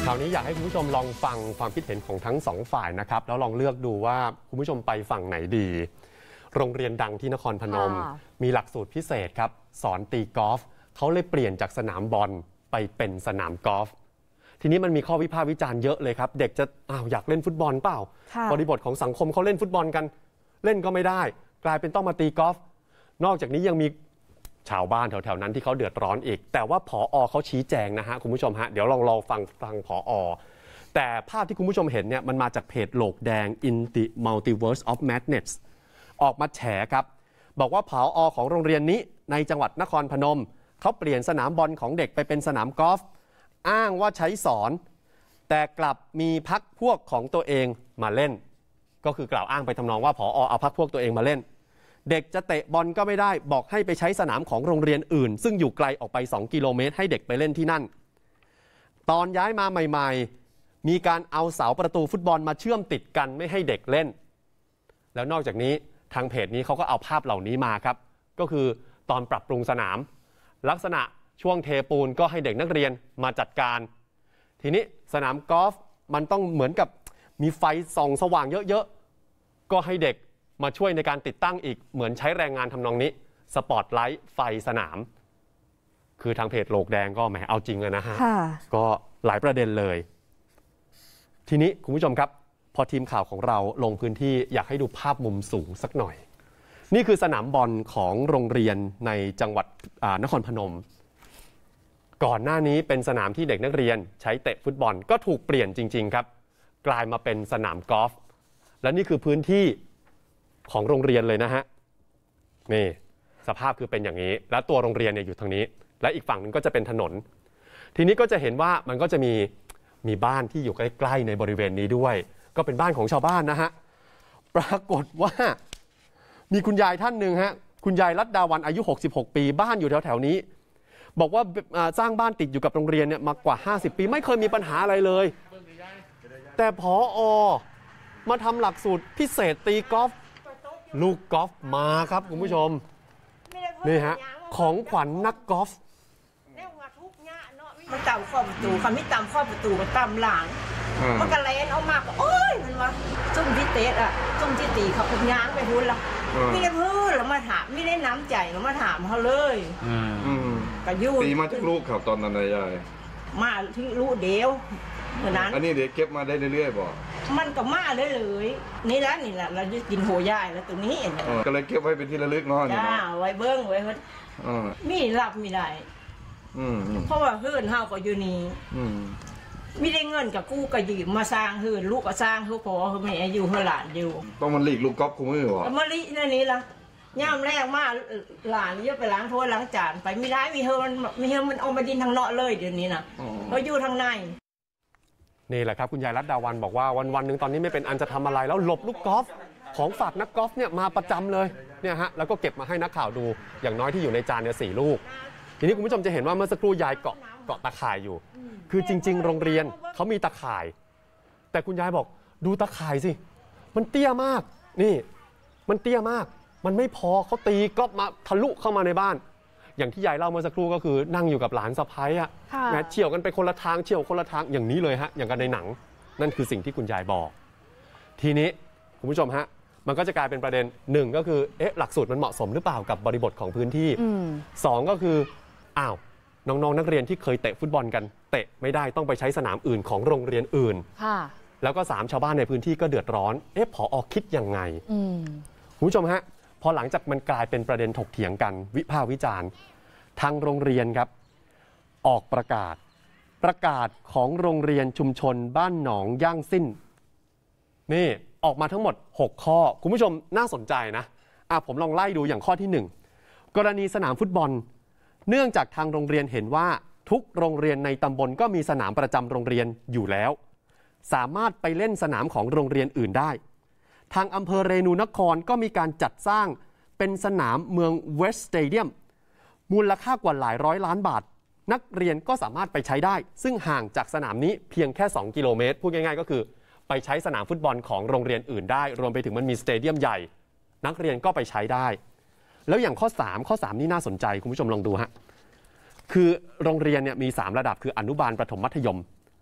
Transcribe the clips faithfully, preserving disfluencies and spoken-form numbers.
คราวนี้อยากให้คุณผู้ชมลองฟังความคิดเห็นของทั้งสองฝ่ายนะครับแล้วลองเลือกดูว่าคุณผู้ชมไปฝั่งไหนดีโรงเรียนดังที่นครพนมมีหลักสูตรพิเศษครับสอนตีกอล์ฟเขาเลยเปลี่ยนจากสนามบอลไปเป็นสนามกอล์ฟทีนี้มันมีข้อวิพากษ์วิจารณ์เยอะเลยครับเด็กจะอ้าวอยากเล่นฟุตบอลเปล่าบริบทของสังคมเขาเล่นฟุตบอลกันเล่นก็ไม่ได้กลายเป็นต้องมาตีกอล์ฟนอกจากนี้ยังมีชาวบ้านแถวๆนั้นที่เขาเดือดร้อนอีกแต่ว่าผอ.เขาชี้แจงนะฮะคุณผู้ชมฮะเดี๋ยวลองรอฟังฟังผอ.แต่ภาพที่คุณผู้ชมเห็นเนี่ยมันมาจากเพจโหลกแดง In the Multiverse of Madness ออกมาแฉครับบอกว่าผอ.ของโรงเรียนนี้ในจังหวัดนครพนมเขาเปลี่ยนสนามบอลของเด็กไปเป็นสนามกอล์ฟอ้างว่าใช้สอนแต่กลับมีพรรคพวกของตัวเองมาเล่นก็คือกล่าวอ้างไปทำนองว่าผอ.เอาพรรคพวกตัวเองมาเล่นเด็กจะเตะบอลก็ไม่ได้บอกให้ไปใช้สนามของโรงเรียนอื่นซึ่งอยู่ไกลออกไปสองกิโลเมตรให้เด็กไปเล่นที่นั่นตอนย้ายมาใหม่ๆมีการเอาเสาประตูฟุตบอลมาเชื่อมติดกันไม่ให้เด็กเล่นแล้วนอกจากนี้ทางเพจนี้เขาก็เอาภาพเหล่านี้มาครับก็คือตอนปรับปรุงสนามลักษณะช่วงเทปูนก็ให้เด็กนักเรียนมาจัดการทีนี้สนามกอล์ฟมันต้องเหมือนกับมีไฟส่องสว่างเยอะๆก็ให้เด็กมาช่วยในการติดตั้งอีกเหมือนใช้แรงงานทำนองนี้สปอตไลท์ไฟสนามคือทางเพจโลกแดงก็แหมเอาจริงเลยนะฮะก็หลายประเด็นเลยทีนี้คุณผู้ชมครับพอทีมข่าวของเราลงพื้นที่อยากให้ดูภาพมุมสูงสักหน่อยนี่คือสนามบอลของโรงเรียนในจังหวัดนครพนมก่อนหน้านี้เป็นสนามที่เด็กนักเรียนใช้เตะฟุตบอลก็ถูกเปลี่ยนจริงๆครับกลายมาเป็นสนามกอล์ฟและนี่คือพื้นที่ของโรงเรียนเลยนะฮะนี่สภาพคือเป็นอย่างนี้แล้วตัวโรงเรียนเนี่ยอยู่ทางนี้และอีกฝั่งนึงก็จะเป็นถนนทีนี้ก็จะเห็นว่ามันก็จะมีมีบ้านที่อยู่ใกล้ๆในบริเวณนี้ด้วยก็เป็นบ้านของชาวบ้านนะฮะปรากฏว่ามีคุณยายท่านหนึ่งฮะคุณยายรัตดาวันอายุหกสิบหกปีบ้านอยู่แถวๆนี้บอกว่าสร้างบ้านติดอยู่กับโรงเรียนเนี่ยมากว่าห้าสิบปีไม่เคยมีปัญหาอะไรเลยแต่ผอ.มาทำหลักสูตรพิเศษตีกอล์ฟลูกกอล์ฟมาครับคุณผู้ชมนี่ฮะของขวัญนักกอล์ฟมันต่ำข้อประตูคำที่ต่ำข้อประตูมันต่ำหลังมันกระเลนเอามากโอ้ยมันวะจุ่มที่เตะอ่ะจุ่มที่ตีเขาเป็นย้างไปพูดละไม่ได้พูดแล้วมาถามไม่ได้น้ำใจแล้วมาถามเขาเลยกระยุตีมาจากลูกครับตอนนั้นนายยายมาที่ลูกเดียวเหมือนนั้นอันนี้เด็กเก็บมาได้เรื่อยๆบ่มันก็มาเลยเลยนี่แล้วนี่แหละเราจะกินโหย่ายแล้วตรงนี้ก็เลยเก็บไว้เป็นที่ระลึกเนาะจ้าไว้เบิ้งไว้มีรับมีได้เพราะว่าเฮือนเฮาก็อยู่นี่ไม่ได้เงินกับกู้ก็ยืมมาสร้างเฮือนลูกก็สร้างเขาพอเขาไม่อายุเขาหลานอยู่ต้องมันหลีกลูกก๊อฟคุ้มมือวะมาลินั่นนี่ละย่ามแรกมาหลานเยอะไปล้างถ้วยล้างจานไปไม่ได้มีเฮือนมีเฮือนมันเอามาดินทางเนาะเลยเดี๋ยวนี้นะเขาอยู่ทางในนี่แหละครับคุณยายรัตดาวันบอกว่าวันวันหนึ่งตอนนี้ไม่เป็นอันจะทำอะไรแล้วหลบลูกกอล์ฟของฝากนักกอล์ฟเนี่ยมาประจำเลยเนี่ยฮะแล้วก็เก็บมาให้นักข่าวดูอย่างน้อยที่อยู่ในจานเนี่ยสี่ลูกทีนี้คุณผู้ชมจะเห็นว่าเมื่อสักครู่ยายเกาะเกาะตะข่ายอยู่คือจริงๆโรงเรียนเขามีตะข่ายแต่คุณยายบอกดูตะข่ายสิมันเตี้ยมากนี่มันเตี้ยมากมันไม่พอเขาตีก็มาทะลุเข้ามาในบ้านอย่างที่ยายเล่าเมื่อสักครู่ก็คือนั่งอยู่กับหลานสะใภ้อะนะเฉี่ยวกันไปคนละทางเฉี่ยวคนละทางอย่างนี้เลยฮะอย่างกันในหนังนั่นคือสิ่งที่คุณยายบอกทีนี้คุณผู้ชมฮะมันก็จะกลายเป็นประเด็นหนึ่งก็คือเอ๊ะหลักสูตรมันเหมาะสมหรือเปล่ากับบริบทของพื้นที่สองก็คืออ้าวน้องๆนักเรียนที่เคยเตะฟุตบอลกันเตะไม่ได้ต้องไปใช้สนามอื่นของโรงเรียนอื่นแล้วก็สามชาวบ้านในพื้นที่ก็เดือดร้อนเอ๊ะผอ.คิดยังไงคุณผู้ชมฮะพอหลังจากมันกลายเป็นประเด็นถกเถียงกันวิพากษ์วิจารณ์ทางโรงเรียนครับออกประกาศประกาศของโรงเรียนชุมชนบ้านหนองย่างสิ้นนี่ออกมาทั้งหมดหกข้อคุณผู้ชมน่าสนใจนะอ่ะผมลองไล่ดูอย่างข้อที่หนึ่งกรณีสนามฟุตบอลเนื่องจากทางโรงเรียนเห็นว่าทุกโรงเรียนในตำบลก็มีสนามประจำโรงเรียนอยู่แล้วสามารถไปเล่นสนามของโรงเรียนอื่นได้ทางอำเภอเรนูนครก็มีการจัดสร้างเป็นสนามเมืองเวสต์สเตเดียมมูลค่ากว่าหลายร้อยล้านบาทนักเรียนก็สามารถไปใช้ได้ซึ่งห่างจากสนามนี้เพียงแค่สองกิโลเมตรพูดง่ายๆก็คือไปใช้สนามฟุตบอลของโรงเรียนอื่นได้รวมไปถึงมันมีสเตเดียมใหญ่นักเรียนก็ไปใช้ได้แล้วอย่างข้อสามข้อสามนี่น่าสนใจคุณผู้ชมลองดูฮะคือโรงเรียนเนี่ยมีสามระดับคืออนุบาลประถมมัธยม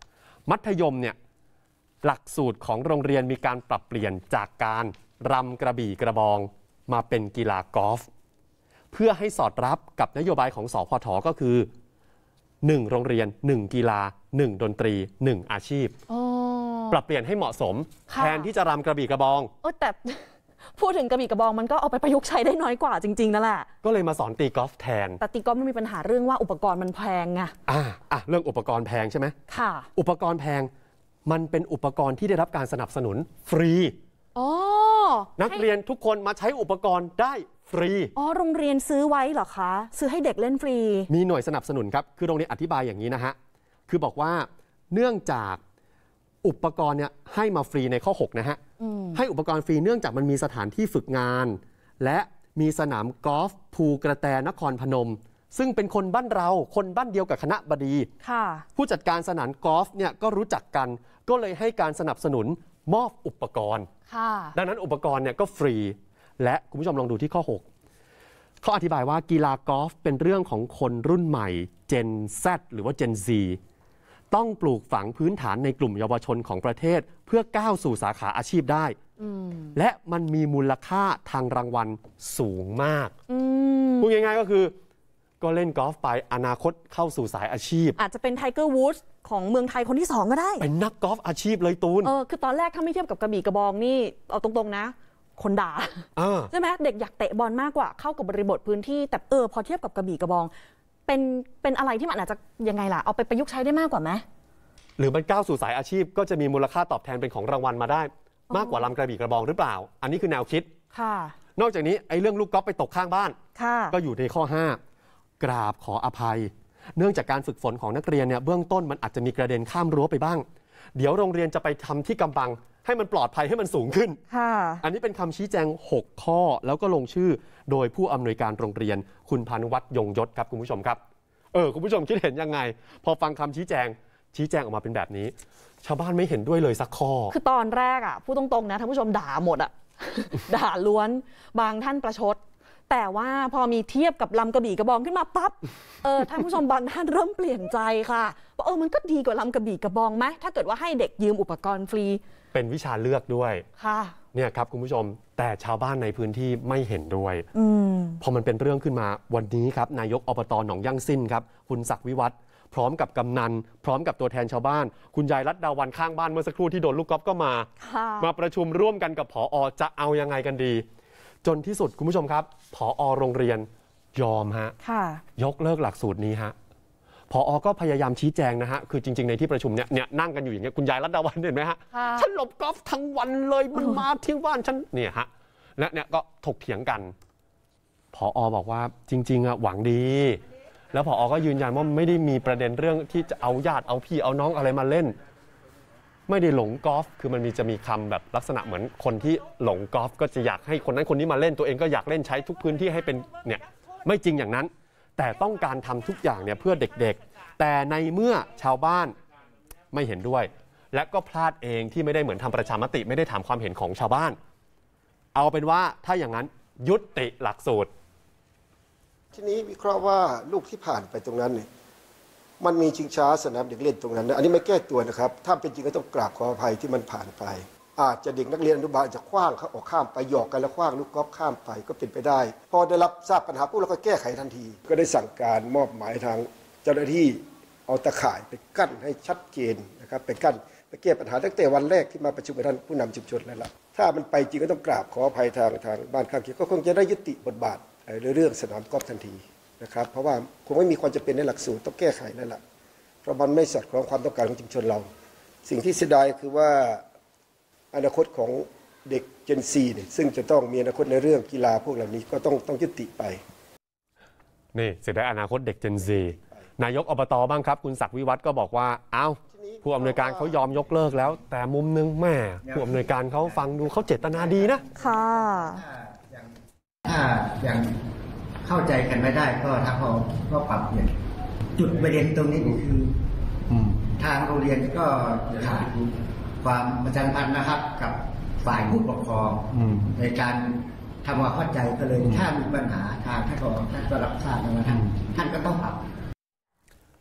มัธยมเนี่ยหลักสูตรของโรงเรียนมีการปรับเปลี่ยนจากการรำกระบี่กระบองมาเป็นกีฬากอล์ฟเพื่อให้สอดรับกับนโยบายของสพทก็คือหนึ่งโรงเรียนหนึ่งกีฬาหนึ่งดนตรีหนึ่งอาชีพปรับเปลี่ยนให้เหมาะสมแทนที่จะรำกระบี่กระบองเออแต่พูดถึงกระบี่กระบองมันก็เอาไปประยุกต์ใช้ได้น้อยกว่าจริงๆนั่นแหละก็เลยมาสอนตีกอล์ฟแทนแต่ตีกอล์ฟมันมีปัญหาเรื่องว่าอุปกรณ์มันแพงไงอ่าอ่ะเรื่องอุปกรณ์แพงใช่ไหมค่ะอุปกรณ์แพงมันเป็นอุปกรณ์ที่ได้รับการสนับสนุนฟรีอ๋อนักเรียนทุกคนมาใช้อุปกรณ์ได้ฟรีอ๋อโรงเรียนซื้อไว้เหรอคะซื้อให้เด็กเล่นฟรีมีหน่วยสนับสนุนครับคือโรงเรียนอธิบายอย่างนี้นะฮะคือบอกว่าเนื่องจากอุปกรณ์เนี่ยให้มาฟรีในข้อหกนะฮะให้อุปกรณ์ฟรีเนื่องจากมันมีสถานที่ฝึกงานและมีสนามกอล์ฟภูกระแตนครพนมซึ่งเป็นคนบ้านเราคนบ้านเดียวกับคณะบดีผู้จัดการสนามกอล์ฟเนี่ยก็รู้จักกันก็เลยให้การสนับสนุนมอบอุปกรณ์ดังนั้นอุปกรณ์เนี่ยก็ฟรีและคุณผู้ชมลองดูที่ข้อหกเขาอธิบายว่ากีฬากอล์ฟเป็นเรื่องของคนรุ่นใหม่ Gen Z หรือว่า Gen Z ต้องปลูกฝังพื้นฐานในกลุ่มเยาวชนของประเทศเพื่อก้าวสู่สาขาอาชีพได้และมันมีมูลค่าทางรางวัลสูงมากพูดง่ายๆก็คือก็เล่นกอล์ฟไปอนาคตเข้าสู่สายอาชีพอาจจะเป็นไทเกอร์วูดส์ของเมืองไทยคนที่สองก็ได้เป็นนักกอล์ฟอาชีพเลยตูนเออคือตอนแรกถ้าไม่เทียบกับกระบี่กระบองนี่เอาตรงๆนะคนด่าใช่ไหมเด็กอยากเตะบอลมากกว่าเข้ากับบริบทพื้นที่แต่เออพอเทียบกับกระบี่กระบองเป็นเป็นอะไรที่มันอาจจะยังไงล่ะเอาไปประยุกต์ใช้ได้มากกว่าไหมหรือมันก้าวสู่สายอาชีพก็จะมีมูลค่าตอบแทนเป็นของรางวัลมาได้มากกว่าลำกระบี่กระบองหรือเปล่าอันนี้คือแนวคิดค่ะนอกจากนี้ไอ้เรื่องลูกกอล์ฟไปตกข้างบ้านก็อยู่ในข้อห้ากราบขออภัยเนื่องจากการฝึกฝนของนักเรียนเนี่ยเบื้องต้นมันอาจจะมีกระเด็นข้ามรั้วไปบ้างเดี๋ยวโรงเรียนจะไปทำที่กำบังให้มันปลอดภัยให้มันสูงขึ้นอันนี้เป็นคำชี้แจงหกข้อแล้วก็ลงชื่อโดยผู้อำนวยการโรงเรียนคุณพานุวัฒน์ยงยศครับคุณผู้ชมครับเออคุณผู้ชมคิดเห็นยังไงพอฟังคำชี้แจงชี้แจงออกมาเป็นแบบนี้ชาวบ้านไม่เห็นด้วยเลยสักข้อคือตอนแรกอ่ะพูดตรงๆนะท่านผู้ชมด่าหมดอ่ะ ด่าล้วนบางท่านประชดแต่ว่าพอมีเทียบกับลำกระบี่กระบองขึ้นมาปั๊บเออท่านผู้ชมบางท่านเริ่มเปลี่ยนใจค่ะว่าเออมันก็ดีกว่าลำกระบี่กระบองไหมถ้าเกิดว่าให้เด็กยืมอุปกรณ์ฟรีเป็นวิชาเลือกด้วยค่ะเนี่ยครับคุณผู้ชมแต่ชาวบ้านในพื้นที่ไม่เห็นด้วยอืมพอมันเป็นเรื่องขึ้นมาวันนี้ครับนายกอบต.หนองย่างสิ้นครับคุณศักดิ์วิวัฒน์พร้อมกับกำนันพร้อมกับตัวแทนชาวบ้านคุณยายรัตดาวันข้างบ้านเมื่อสักครู่ที่โดนลูกกอล์ฟก็มามาประชุมร่วมกันกับผอ.จะเอายังไงกันดีจนที่สุดคุณผู้ชมครับผอ.โรงเรียนยอมฮะยกเลิกหลักสูตรนี้ฮะผอ.ก็พยายามชี้แจงนะฮะคือจริงๆในที่ประชุมเนี่ยเนี่ยนั่งกันอยู่อย่างเงี้ยคุณยายรัตดาวันเห็นไหมฮะฉันหลบกอล์ฟทั้งวันเลยมันมาที่บ้านฉันเนี่ยฮะและเนี่ยก็ถกเถียงกันผอ.บอกว่าจริงๆอะหวังดีแล้วผอ.ก็ยืนยันว่าไม่ได้มีประเด็นเรื่องที่จะเอาญาติเอาพี่เอาน้องอะไรมาเล่นไม่ได้หลงกอล์ฟคือมันมีจะมีคำแบบลักษณะเหมือนคนที่หลงกอล์ฟก็จะอยากให้คนนั้นคนนี้มาเล่นตัวเองก็อยากเล่นใช้ทุกพื้นที่ให้เป็นเนี่ยไม่จริงอย่างนั้นแต่ต้องการทำทุกอย่างเนี่ยเพื่อเด็กๆแต่ในเมื่อชาวบ้านไม่เห็นด้วยและก็พลาดเองที่ไม่ได้เหมือนทำประชามติไม่ได้ถามความเห็นของชาวบ้านเอาเป็นว่าถ้าอย่างนั้นยุติหลักสูตรทีนี้วิเคราะห์ว่าลูกที่ผ่านไปตรงนั้นเนี่ยมันมีชิงช้าสนามเด็กเล่นตรงนั้นนะอันนี้ไม่แก้ตัวนะครับถ้าเป็นจริงก็ต้องกราบขออภัยที่มันผ่านไปอาจจะเด็กนักเรียนอนุบาลจะคว้างเขาออกข้ามไปหยอกกันแล้วคว้างลูกกอล์ฟข้ามไปก็เป็นไปได้พอได้รับทราบปัญหาปุ๊บเราก็แก้ไขทันทีก็ได้สั่งการมอบหมายทางเจ้าหน้าที่เอาตะข่ายไปกั้นให้ชัดเจนนะครับไปกั้นไปแก้ปัญหาตั้งแต่วันแรกที่มาประชุมกับท่านผู้นำชุมชนแล้วล่ะถ้ามันไปจริงก็ต้องกราบขออภัยทางทางบ้านข้างเคียงก็คงจะได้ยุติบทบาทในเรื่องสนามกอล์ฟทันทีนะครับเพราะว่าคงไม่มีความจำเป็นในหลักสูตรต้องแก้ไขนั่นแหละเพราะมันไม่สอดคล้องความต้องการของชุมชนเราสิ่งที่เสียดายคือว่าอนาคตของเด็ก Gen Z เนี่ยซึ่งจะต้องมีอนาคตในเรื่องกีฬาพวกเหล่านี้ก็ต้องต้องยุติไปนี่เสียดายอนาคตเด็ก Gen Z นายกอบต.บ้างครับคุณศักดิ์วิวัฒน์ก็บอกว่าเอ้าผู้อำนวยการเขายอมยกเลิกแล้วแต่มุมนึงแม่ผู้อำนวยการเขาฟังดูเขาเจตนาดีนะค่ะถ้าอย่างเข้าใจกันไม่ได้ก็ทางเราก็ปรับเปลี่ยนจุดประเด็นตรงนี้คือทางโรงเรียนก็ขาดความประชาสัมพันธ์นะครับกับฝ่ายผู้ปกครองในการทำความเข้าใจก็เลยถ้ามีปัญหาทางท่านก็ท่านก็รับทราบนะท่านท่านก็ต้องปรับ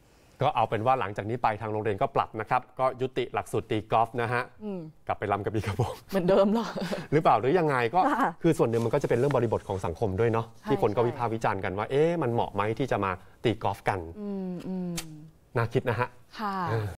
ก็เอาเป็นว่าหลังจากนี้ไปทางโรงเรียนก็ปรับนะครับก็ยุติหลักสูตรตีกอล์ฟนะฮะกลับไปรำกระบี่กระบองเหมือนเดิมเหรอหรือเปล่าหรือยังไงก็ค่ะคือส่วนหนึ่งมันก็จะเป็นเรื่องบริบทของสังคมด้วยเนาะใช่ที่คนก็ใช่วิพากษ์วิจารณ์กันว่าเอ๊ะมันเหมาะไหมที่จะมาตีกอล์ฟกันอืมอืมน่าคิดนะฮะค่ะ